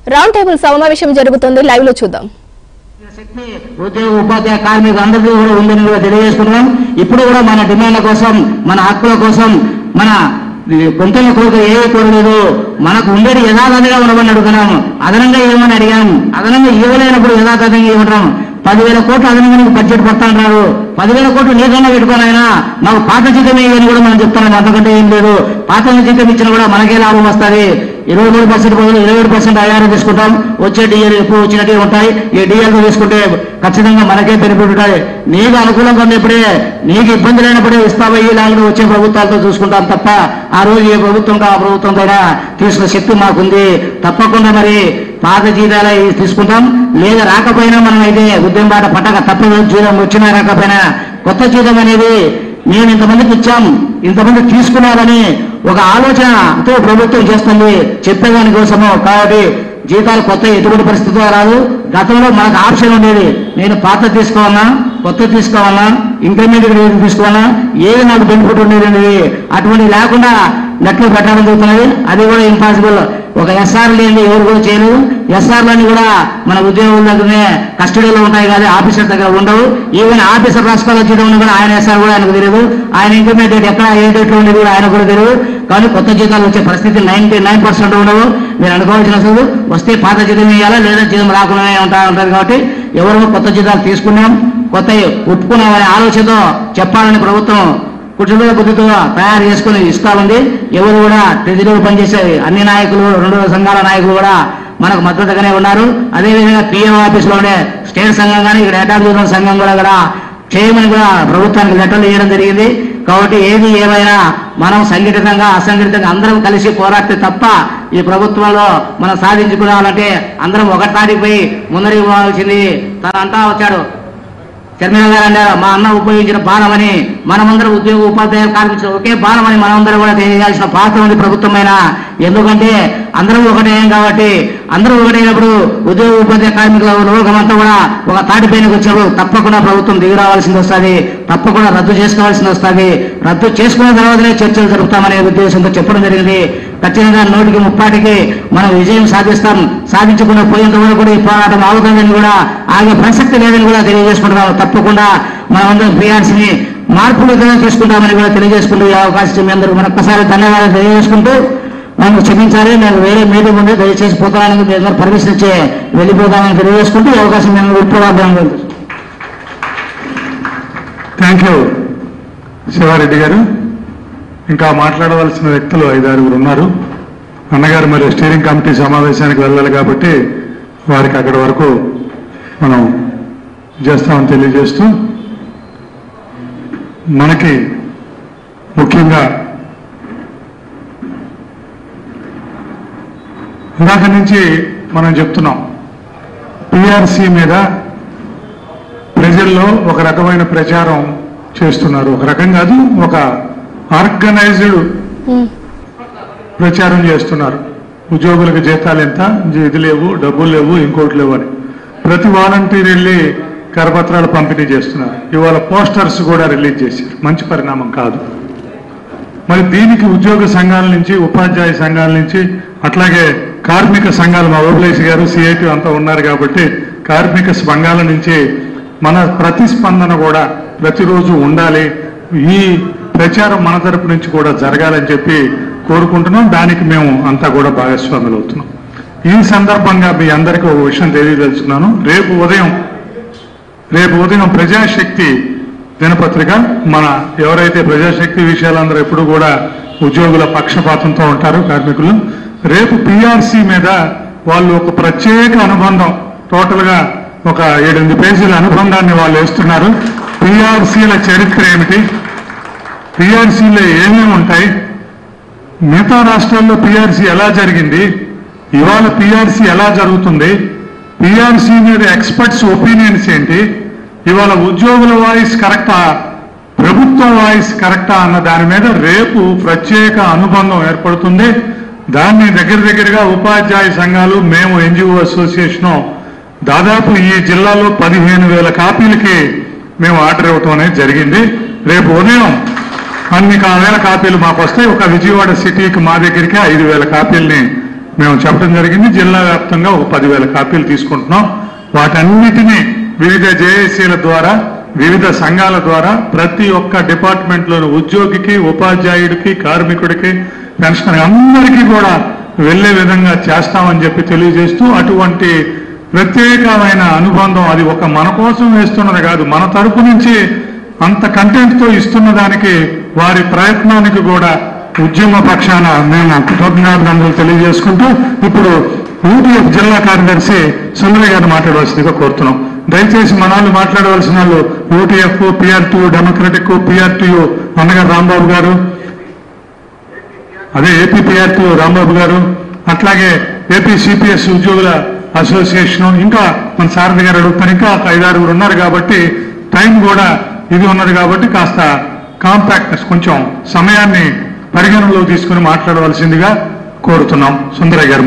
Round table సమావేశం జరుగుతుంది, live లో చూద్దాం. శక్తి ఉద్యోగ ఉపాధ్యాయ కార్మికులు అందరికీ కూడా ఉందని కూడా తెలియజేసుకున్నాం. ఇప్పుడు కూడా మన డిమాండ్ల కోసం, మన హక్కుల కోసం, మన గొంతుల కోరిక ఏ కోరలేదు, మనకు ఉండేది యథాతథంగా ఉండమని అడుగుతున్నాము. అదనంగా ఏమని అడిగాము, అదనంగా ఇవ్వలేనప్పుడు యథాతథంగా ఇవ్వడం. 10,000 కోట్లు అదనంగా నీకు బడ్జెట్ పడతాంటారు. 10,000 కోట్లు నీకన్నా పెట్టుకోనైనా మాకు పాత జీతం ఇవ్వని కూడా మనం చెప్తున్నాం. అంతకంటే ఏం లేదు. పాత జీతం ఇచ్చినా కూడా మనకే లాభం వస్తుంది. 23% బదులు 27% ఐఆర్ తీసుకుంటాం. వచ్చే డిఎల్ ఎప్పుడు వచ్చినట్టే ఉంటాయి. ఈ డిఎల్తో తీసుకుంటే ఖచ్చితంగా మనకే బెనిఫిట్ ఉంటాయి. నీకు అనుకూలంగా ఉన్నప్పుడే, నీకు ఇబ్బంది లేనప్పుడే ఇస్తావా ఈ లాగా వచ్చే ప్రభుత్వాలతో చూసుకుంటాం తప్ప ఆ రోజు ఏ ప్రభుత్వంతో ఆ ప్రభుత్వంతో తీసుకునే శక్తి మాకుంది. తప్పకుండా మరి పాత జీతాలే తీసుకుంటాం. లేదా రాకపోయినా మనం అయితే ఉద్యమం బాట పట్టక తప్పదు. జీతం వచ్చినా రాకపోయినా కొత్త జీతం అనేది మేము ఇంతమందికి ఇచ్చాం, ఇంతమంది తీసుకున్నారని ఒక ఆలోచనతో ప్రభుత్వం చేస్తుంది చెప్పేదాని కోసము. కాబట్టి జీతాలు కొత్త ఎటువంటి పరిస్థితిలో రాదు. గతంలో మనకు ఆప్షన్ ఉండేది, నేను పాత తీసుకోవాలన్నా, కొత్త తీసుకోవాలన్నా, ఇంటర్మీడియట్ తీసుకోవాలన్నా, ఏది నాకు బెనిఫిట్ ఉండేది అనేది అటువంటి లేకుండా నెట్లో పెట్టడం జరుగుతున్నది. అది కూడా ఇంపాసిబుల్. ఒక ఎస్ఆర్ లేని ఎవరు కూడా చేయలేదు. ఎస్ఆర్లన్నీ కూడా మన ఉద్యోగుల దగ్గరనే కస్టడీలో ఉంటాయి కానీ ఆఫీసర్ దగ్గర ఉండవు. ఈవెన్ ఆఫీసర్ రాష్ట్రాలు వచ్చేటప్పుడు కూడా ఆయన ఎస్ఆర్ కూడా ఆయనకు తెలియదు. ఆయన ఇంటర్మీడియట్ ఎక్కడ ఏ డేట్లో ఉండేది కూడా ఆయన కూడా తెలియదు. కానీ కొత్త జీతాలు వచ్చే పరిస్థితి 99% ఉండవు. మీరు అనుకోవాల్సిన అసలు వస్తే పాత జీతం ఇవ్వాలా, లేదా జీతం రాకుండానే ఉంటుంది. కాబట్టి ఎవరో కొత్త జీతాలు తీసుకున్నాం, కొత్త ఒప్పుకున్నామనే ఆలోచనతో చెప్పాలని ప్రభుత్వం కుటుంబ బుద్ధితో తయారు చేసుకుని ఇస్తా ఉంది. ఎవరు కూడా ట్రెజరీలో పనిచేసే అన్ని నాయకులు, 2 సంఘాల నాయకులు కూడా మనకు మద్దతుగానే ఉన్నారు. అదేవిధంగా పిఎం ఆఫీసులోనే స్టేట్ సంఘం కానీ ఇక్కడ ఎటాబ్లిషన్ సంఘం కూడా చేయమని కూడా ప్రభుత్వానికి లెటర్లు ఇవ్వడం జరిగింది. కాబట్టి ఏది ఏమైనా మనం సంఘటితంగా అసంఘటితంగా అందరం కలిసి పోరాడితే తప్ప ఈ ప్రభుత్వంలో మనం సాధించుకోవాలంటే అందరం ఒకటాడికి పోయి ముందరికి పోవాల్సింది. తను అంటా వచ్చాడు, చర్మిల గారు అన్నారు, మా అన్న ఉపయోగించిన బాణమని, మనమందరం ఉద్యోగ ఉపాధ్యాయులు కార్మికులు ఒకే బాణమని మనమందరం కూడా తెలియజేయాల్సిన పాత్ర ఉంది ప్రభుత్వమైన. ఎందుకంటే అందరం ఒకటే కాబట్టి అందరూ ఒకటైనప్పుడు ఉద్యోగ ఉపాధ్యాయ కార్మికుల లోకమంతా కూడా ఒక తాటిపైనకి వచ్చినప్పుడు తప్పకుండా ప్రభుత్వం దిగి రావాల్సింది వస్తుంది, తప్పకుండా రద్దు చేసుకోవాల్సింది వస్తుంది. రద్దు చేసుకున్న తర్వాతనే చర్చలు జరుపుతామనే ఉద్దేశంతో చెప్పడం జరిగింది. ఖచ్చితంగా 100కి మనం విజయం సాధిస్తాం. సాధించకుండా పోయేంత వరకు కూడా ఈ పోరాటం అవుతుందని కూడా ఆగే ప్రసక్తి లేదని కూడా తెలియజేసుకుంటున్నాం. తప్పకుండా మనమందరం పిఆర్సీని మార్పులు తీసుకుంటామని కూడా తెలియజేసుకుంటూ ఈ అవకాశం మీ అందరూ మరొకసారి ధన్యవాదాలు తెలియజేసుకుంటూ నన్ను క్షమించాలి, నేను వేరే మీటింగ్ ఉంటే దయచేసి పోతానని మీ అందరూ పర్మిషన్ ఇచ్చే వెళ్ళిపోతామని తెలియజేసుకుంటూ ఈ అవకాశం నేను విప్లవార్థం. థ్యాంక్ యూ శివారెడ్డి గారు. ఇంకా మాట్లాడవలసిన వ్యక్తులు 5-6 ఉన్నారు. అన్నగారు మరి స్టీరింగ్ కమిటీ సమావేశానికి వెళ్ళాలి కాబట్టి వారికి అక్కడి వరకు మనం చేస్తామని తెలియజేస్తూ, మనకి ముఖ్యంగా ఇందాక నుంచి మనం చెప్తున్నాం, పిఆర్సీ మీద ప్రజల్లో ఒక రకమైన ప్రచారం చేస్తున్నారు. ఒక రకం కాదు, ఒక ఆర్గనైజ్డ్ ప్రచారం చేస్తున్నారు. ఉద్యోగులకు జీతాలు ఎంత, ఇది లేవు, డబ్బులు లేవు, ఇంకోటి లేవు అని ప్రతి వాలంటీర్ వెళ్ళి కరపత్రాలు పంపిణీ చేస్తున్నారు. ఇవాళ పోస్టర్స్ కూడా రిలీజ్ చేశారు. మంచి పరిణామం కాదు. మరి దీనికి ఉద్యోగ సంఘాల నుంచి, ఉపాధ్యాయ సంఘాల నుంచి, అట్లాగే కార్మిక సంఘాలు, మా ఓబులేసి గారు సిఐటి అంతా ఉన్నారు కాబట్టి కార్మిక సంఘాల నుంచి మన ప్రతిస్పందన కూడా ప్రతిరోజు ఉండాలి. ఈ ప్రచారం మన తరపు నుంచి కూడా జరగాలని చెప్పి కోరుకుంటున్నాం. దానికి మేము అంతా కూడా భాగస్వాములు అవుతున్నాం. ఈ సందర్భంగా మీ అందరికీ ఒక విషయం తెలియదలుచుకున్నాను. రేపు ఉదయం ప్రజాశక్తి దినపత్రిక, మన ఎవరైతే ప్రజాశక్తి విషయాలందరూ ఎప్పుడు కూడా ఉద్యోగుల పక్షపాతంతో ఉంటారు కార్మికులు, రేపు పిఆర్సీ మీద వాళ్ళు ఒక ప్రత్యేక అనుబంధం, టోటల్గా ఒక 7-8 పేజీల అనుబంధాన్ని వాళ్ళు వేస్తున్నారు. పిఆర్సీల చరిత్ర ఏమిటి, పిఆర్సీలో ఏమేమి ఉంటాయి, మిగతా రాష్ట్రాల్లో పిఆర్సీ ఎలా జరిగింది, ఇవాళ పిఆర్సీ ఎలా జరుగుతుంది, పిఆర్సీ మీద ఎక్స్పర్ట్స్ ఒపీనియన్స్ ఏంటి, ఇవాళ ఉద్యోగుల వాయిస్ కరెక్టా, ప్రభుత్వం వాయిస్ కరెక్టా అన్న దాని మీద రేపు ప్రత్యేక అనుబంధం ఏర్పడుతుంది. దాన్ని దగ్గరగా ఉపాధ్యాయ సంఘాలు, మేము ఎన్జిఓ అసోసియేషను దాదాపు ఈ జిల్లాలో 15,000 కాపీలకి మేము ఆర్డర్ ఇవ్వటం అనేది జరిగింది. రేపు ఉదయం అన్ని 1,000 కాపీలు మాకు వస్తాయి. ఒక విజయవాడ సిటీకి మా దగ్గరికి 5,000 కాపీల్ని మేము చెప్పడం జరిగింది. జిల్లా వ్యాప్తంగా ఒక 10,000 కాపీలు తీసుకుంటున్నాం. వాటన్నిటినీ వివిధ జేఏసీల ద్వారా, వివిధ సంఘాల ద్వారా ప్రతి ఒక్క డిపార్ట్మెంట్లోని ఉద్యోగికి, ఉపాధ్యాయుడికి, కార్మికుడికి, పెన్షనర్ అందరికీ కూడా వెళ్లే విధంగా చేస్తామని చెప్పి తెలియజేస్తూ, అటువంటి ప్రత్యేకమైన అనుబంధం అది ఒక మన కోసం వేస్తున్నది కాదు, మన తరపు నుంచి అంత కంటెంట్తో ఇస్తున్న దానికి వారి ప్రయత్నానికి కూడా ఉద్యమ పక్షాన మేము కృతజ్ఞతలు తెలియజేసుకుంటూ ఇప్పుడు యూటీఎఫ్ జిల్లా కార్యదర్శి సుందరయ్య గారిని మాట్లాడవలసిందిగా కోరుతున్నాం. దయచేసి మన వాళ్ళు మాట్లాడవలసిన వాళ్ళు యూటీఎఫ్, పిఆర్టీయూ, డెమోక్రటిక్, పిఆర్టీయూ అన్నగారు రాంబాబు గారు, అదే ఏపీ పిఆర్టీయూ రాంబాబు గారు, అట్లాగే ఏపీ సిపిఎస్ ఉద్యోగుల అసోసియేషన్, ఇంకా మన సారథి గారు అడుగుతారు. ఇంకా 5-6 ఉన్నారు కాబట్టి టైం కూడా ఇది ఉన్నది కాబట్టి కాస్త కాంపాక్ట్నెస్, కొంచెం సమయాన్ని పరిగణనలో తీసుకుని మాట్లాడవలసిందిగా కోరుతున్నాం. సుందరయ్య గారు.